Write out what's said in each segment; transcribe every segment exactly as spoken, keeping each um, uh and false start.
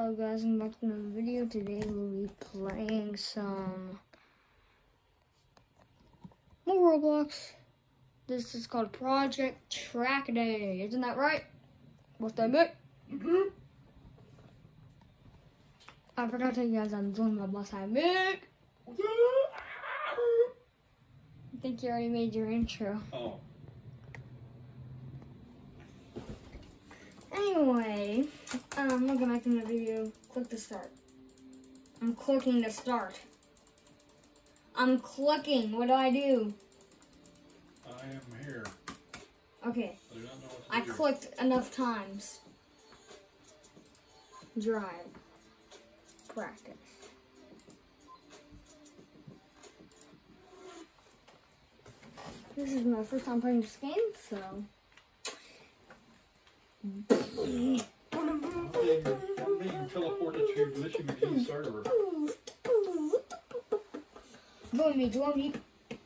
Hello guys, and back to another video. Today we'll be playing some more Roblox. This is called Project Track Day. Isn't that right? What's that bit? Mm-hmm. I forgot to tell you guys I'm doing my boss I make. I think you already made your intro. Oh. Anyway, um, welcome back to the video. Click to start. I'm clicking to start. I'm clicking. What do I do? I am here. Okay. I do not know what to I do. clicked enough times. Drive. Practice. This is my first time playing this game, so. They can teleport to your glitchy McGee server. Join me, join me.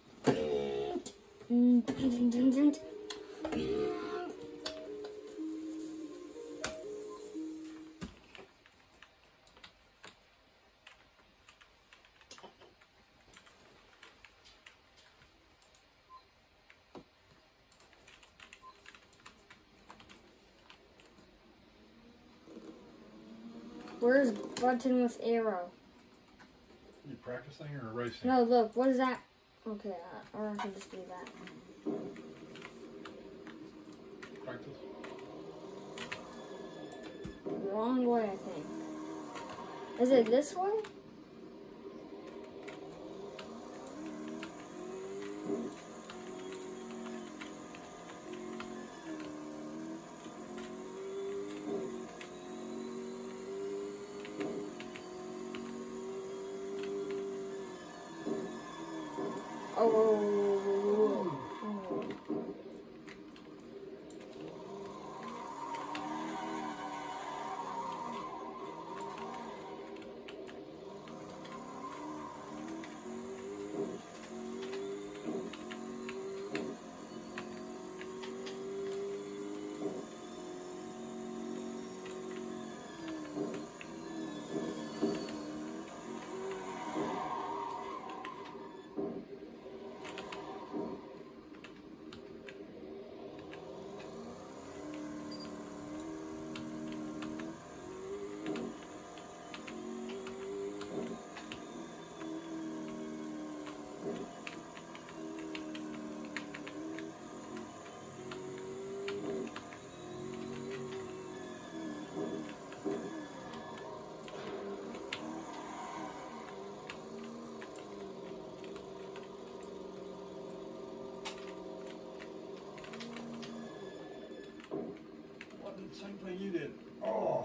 Where's button with arrow? You practicing or racing? No, look, what is that? Okay, uh, or I can just do that. Practice. Wrong way, I think. Is it this way? Oh. What did the same thing you did? Oh.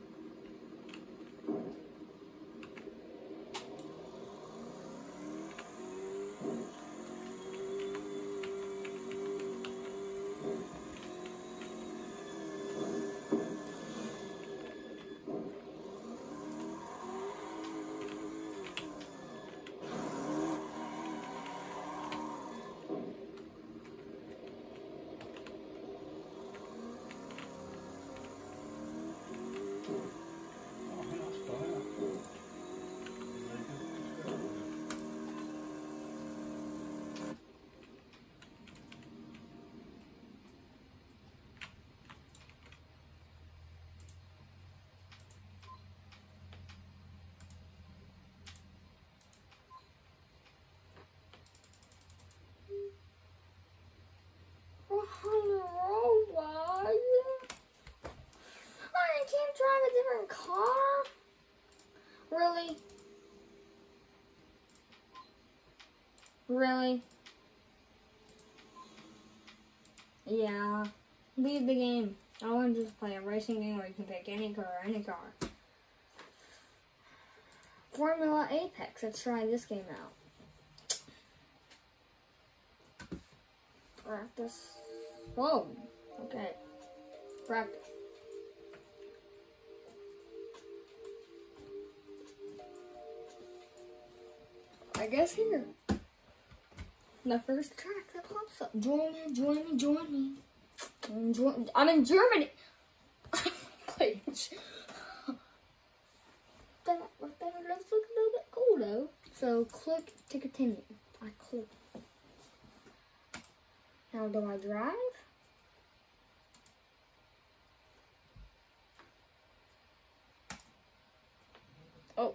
I can't drive a different car? Really? Really? Yeah. Leave the game. I want to just play a racing game where you can pick any car, any car. Formula Apex. Let's try this game out. Practice. Whoa. Okay. Practice. I guess here. The first track that pops up. Join me, join me, join me. Join, I'm in Germany. Please. it does look a little bit cool though. So click to continue. I click. Now do I drive? Oh.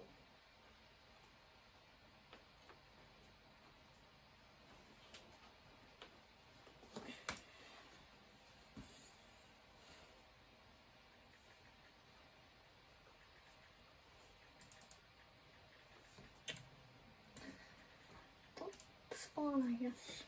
Spawn, I guess.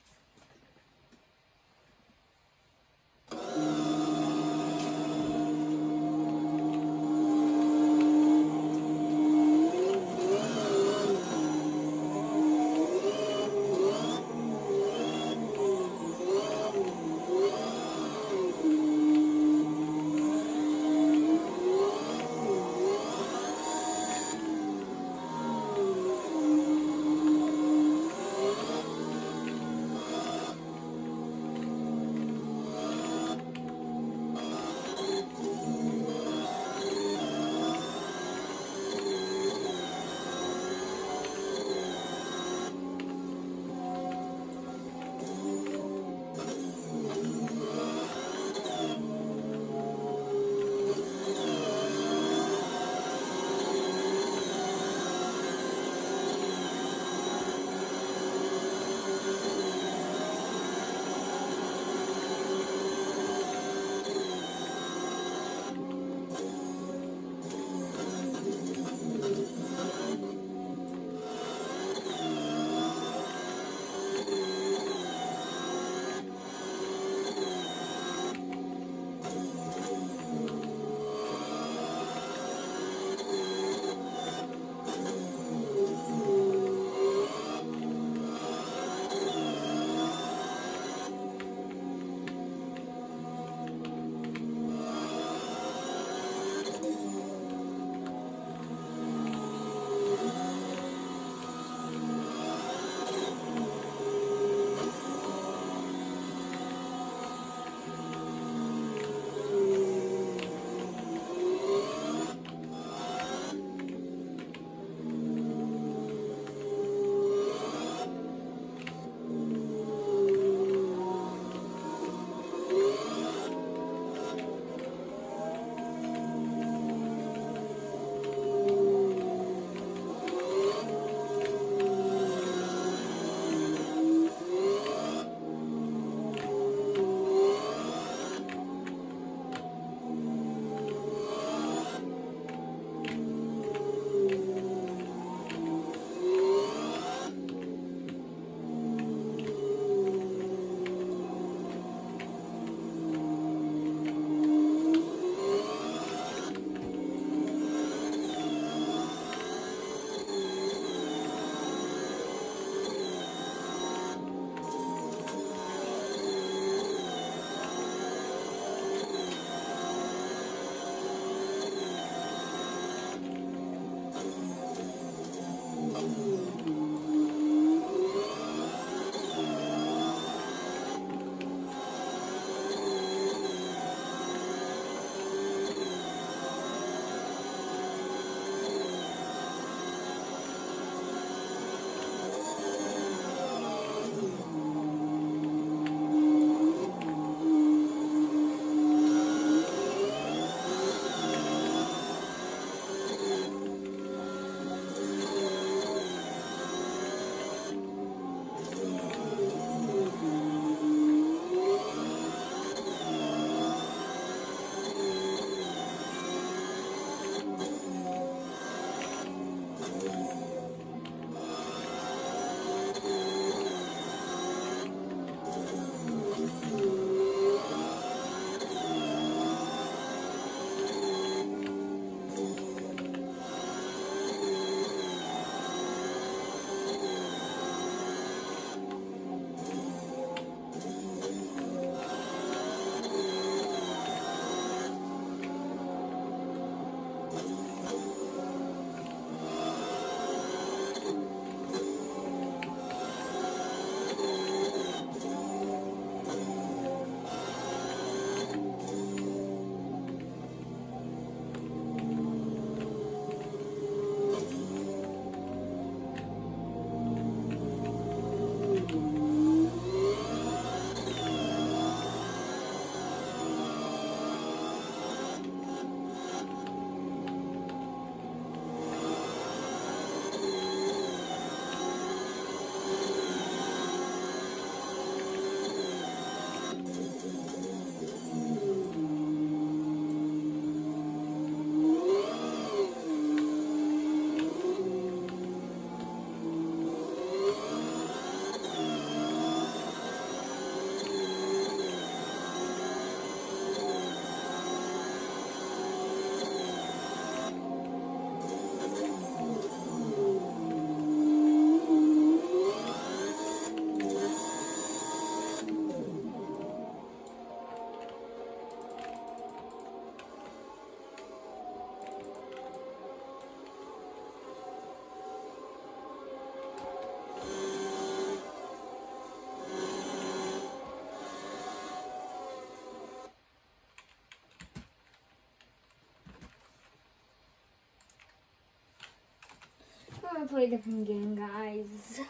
gonna play a different game, guys.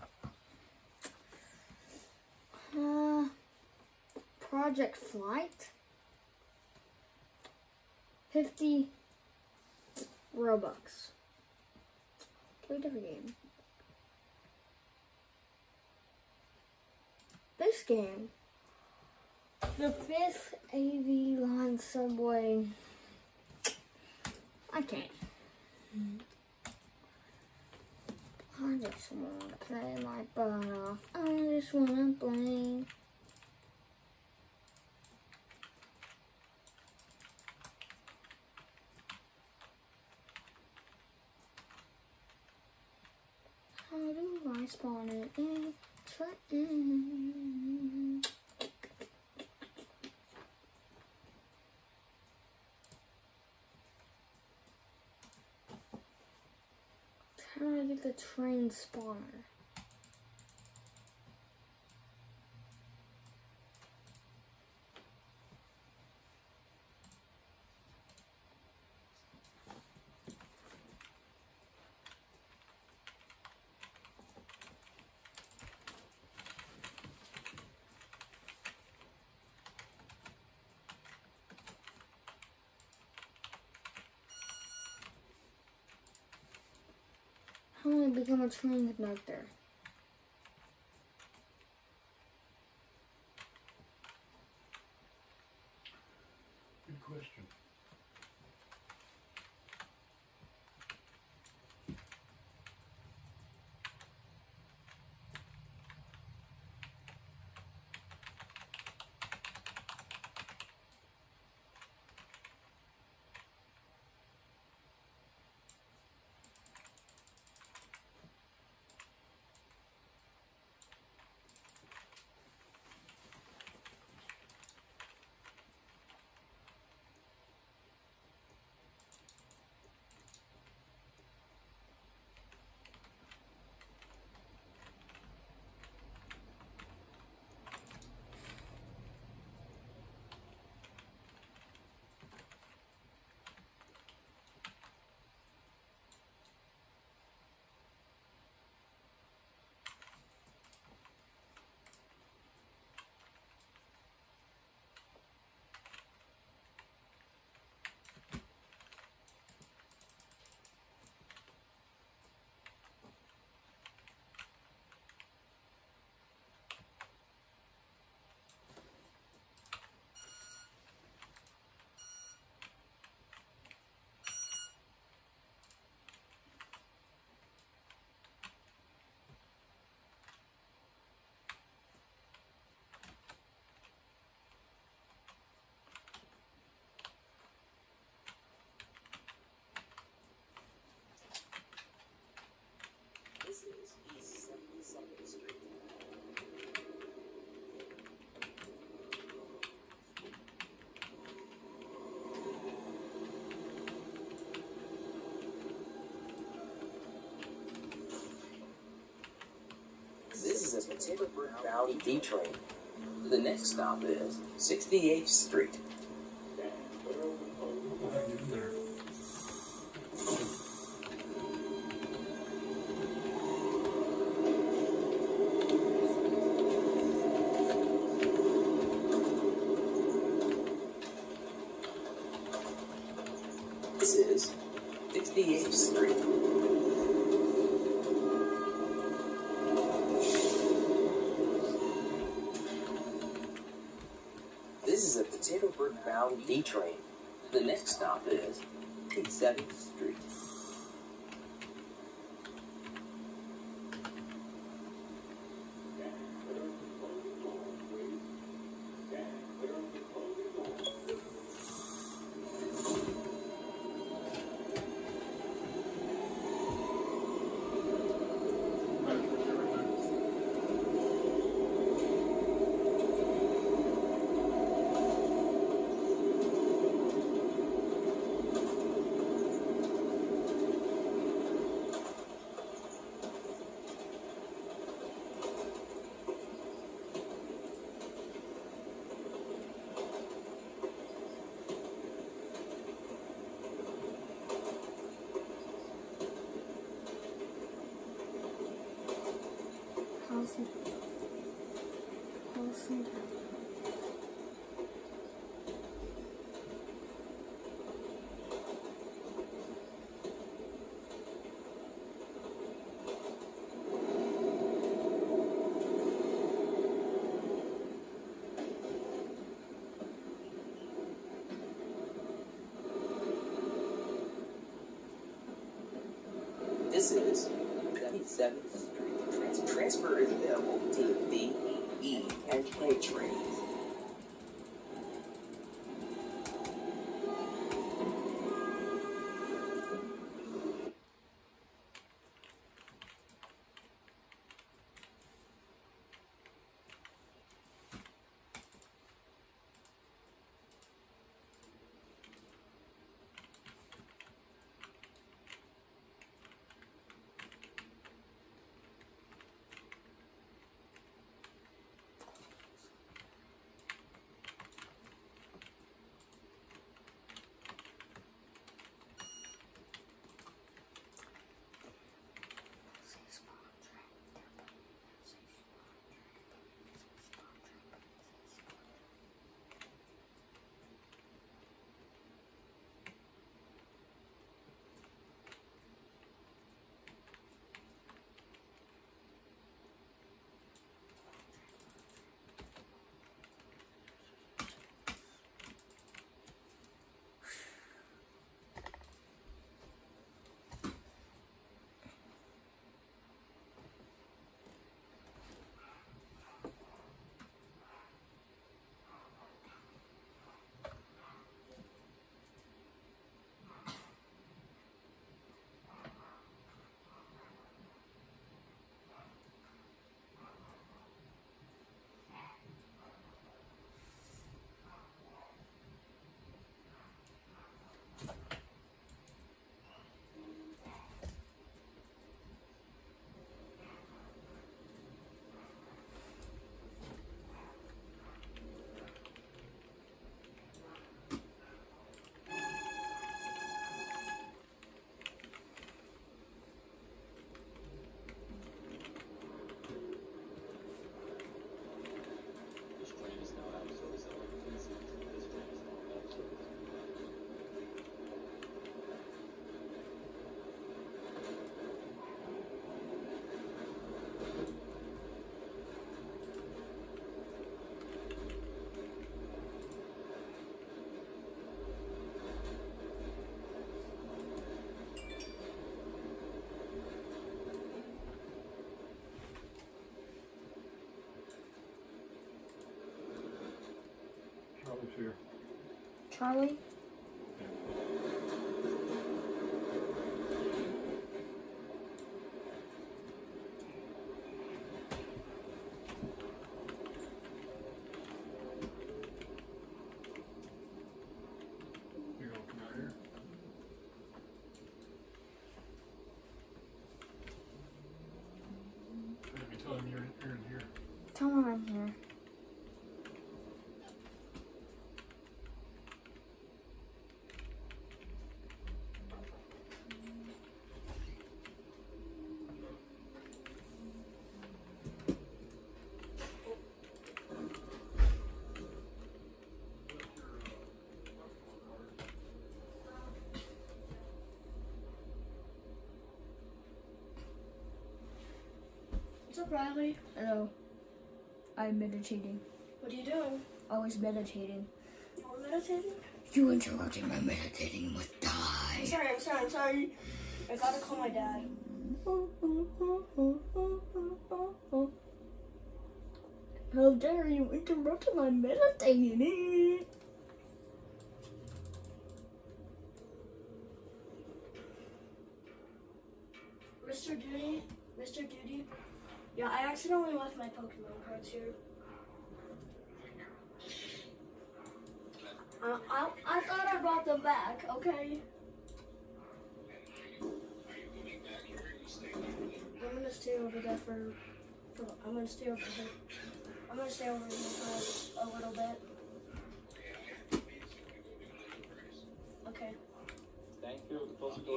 Uh, Project Flight. fifty Robux. Play a different game. This game, the fifth A V line subway. I can't. I just want to play my butt off. I just want to play. How do I spawn it in train? How do I get the train spawner? How do I become a train conductor? Good question. This is a Potato Valley D train. The next stop is sixty-eighth Street. This is sixty-eighth Street. This is a Potato bound D train. The next stop is seventh Street. some pour some down. This is seventy-seventh Street. Trans- transfer is available to the B, E, and K trains. Charlie's here. Charlie? You gonna come out here? Maybe tell him you're, you're in here. Tell him I'm here. What's up, Riley? Hello. I'm meditating. What are you doing? Always meditating. You were meditating? You interrupted my meditating. You must die. I'm sorry, I'm sorry, I'm sorry. I gotta call my dad. How dare you interrupt my meditating? Mister Duty? Mister Duty? Yeah, I accidentally left my Pokemon cards here. Uh, I, I thought I brought them back, okay? I'm gonna stay over there for, for I'm gonna stay over here. I'm gonna stay over here for a little bit. Okay. Thank you.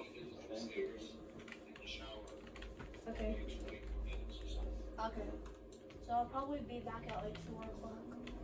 Thank you. Okay. Okay. So I'll probably be back at like four o'clock.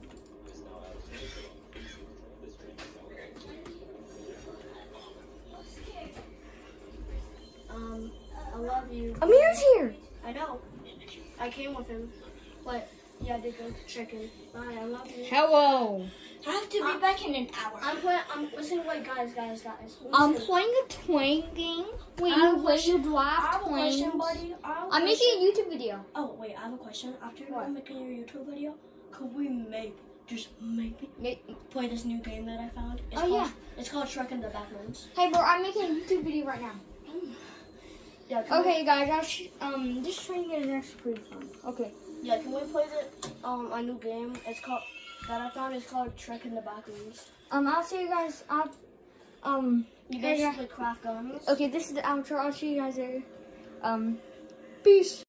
Um, I love you. Amir's here. I know. I came with him. But yeah, I did go chicken. Bye, I love you. Hello. I have to be Um, back in an hour. I'm playing. I'm listen. Wait, guys, guys, guys. I'm Listen. playing a twang game. Wait, I have a you wait, question. you I have draft a question, twangs. buddy. I have a I'm making question. a YouTube video. Oh wait, I have a question. After you're What? done making your YouTube video, could we make just maybe Ma- play this new game that I found? It's Oh, called, yeah. It's called Shrek in the Backrooms. Hey, bro, I'm making a YouTube video right now. Yeah. Can Okay, guys, I'll sh- um, just trying to get an extra pretty fun. Okay. We, yeah. Can we play the um a new game? It's called that I found. It's called Shrek in the Backrooms. Um, I'll see you guys. I'll, um, You yeah, yeah. basically craft guns. Okay, this is the outro. I'll see you guys later. Um, peace.